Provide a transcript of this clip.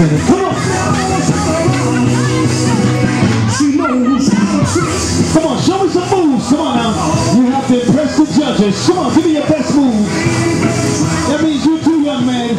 in it. Come on. She knows how to trick. Come on, show me some moves. Come on now. You have to impress the judges. Come on, give me your best move. That means you're too young, man.